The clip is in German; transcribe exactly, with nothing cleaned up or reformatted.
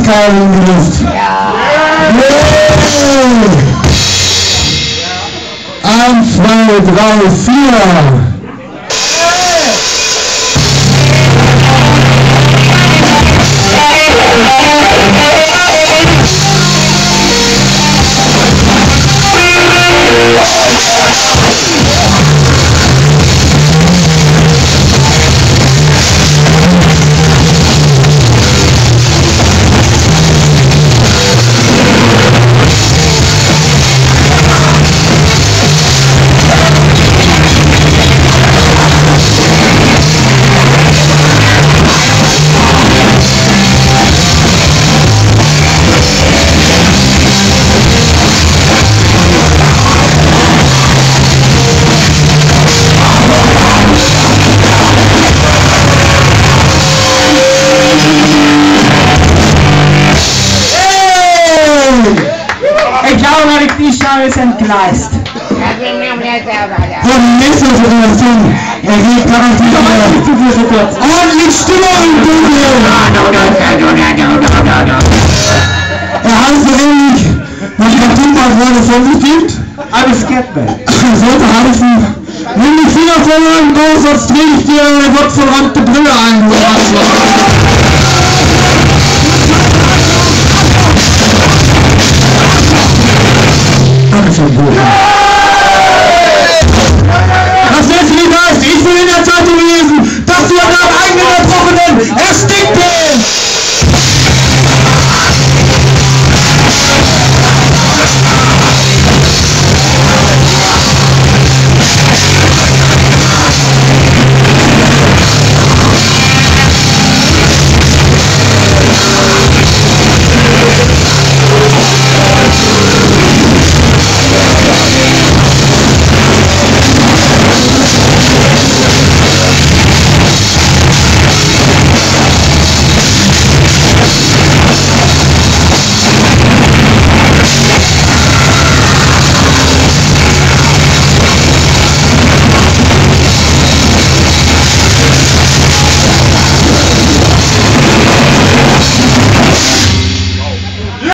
Keil in die Luft. Ja. Yeah. Eins, zwei, drei, vier. Ich glaube, die Schau ist entgleist. So, die nächste Situation. Er geht garantiert ordentlich Stimmung im Dunkeln. Er heißt so ähnlich, was der Tupac-Rolle von sich gibt. Alles Catman. Sollte heißen, nimm die Finger von meinem raus, sonst drehe ich dir eine gottverwandte Brille ein, du Arschloch. Dankeschön, Bruder.